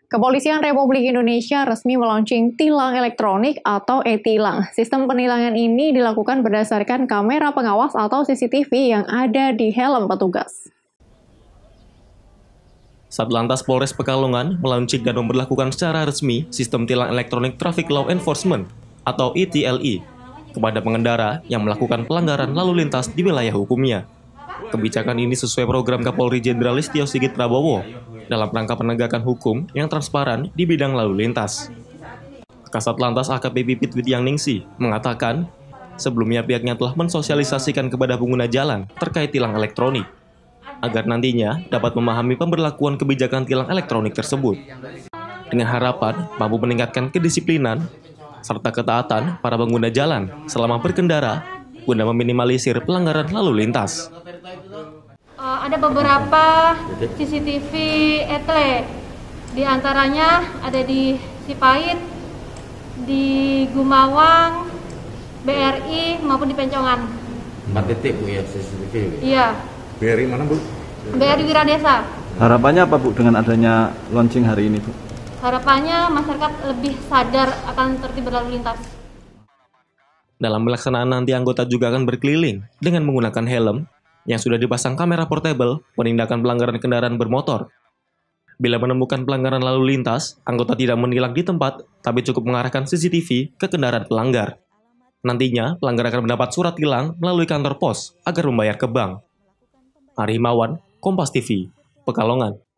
Kepolisian Republik Indonesia resmi meluncing tilang elektronik atau e-tilang. Sistem penilangan ini dilakukan berdasarkan kamera pengawas atau CCTV yang ada di helm petugas. Satlantas Polres Pekalongan meluncing dan memberlakukan secara resmi sistem tilang elektronik Traffic Law Enforcement atau ETLE kepada pengendara yang melakukan pelanggaran lalu lintas di wilayah hukumnya. Kebijakan ini sesuai program Kapolri Jenderal Listio Sigit Prabowo dalam rangka penegakan hukum yang transparan di bidang lalu lintas. Kasat Lantas AKP Pipit Widiangningsih mengatakan, sebelumnya pihaknya telah mensosialisasikan kepada pengguna jalan terkait tilang elektronik, agar nantinya dapat memahami pemberlakuan kebijakan tilang elektronik tersebut, dengan harapan mampu meningkatkan kedisiplinan serta ketaatan para pengguna jalan selama berkendara guna meminimalisir pelanggaran lalu lintas. Ada beberapa CCTV etle, di antaranya ada di Sipait, di Gumawang, BRI maupun di Pencongan. 4 titik Bu ya CCTV? Iya. BRI mana Bu? BRI Wiradesa. Harapannya apa Bu dengan adanya launching hari ini Bu? Harapannya masyarakat lebih sadar akan tertib berlalu lintas. Dalam pelaksanaan nanti anggota juga akan berkeliling dengan menggunakan helm yang sudah dipasang kamera portable penindakan pelanggaran kendaraan bermotor. Bila menemukan pelanggaran lalu lintas, anggota tidak menilang di tempat, tapi cukup mengarahkan CCTV ke kendaraan pelanggar. Nantinya, pelanggar akan mendapat surat tilang melalui kantor pos agar membayar ke bank. Ari Himawan, Kompas TV, Pekalongan.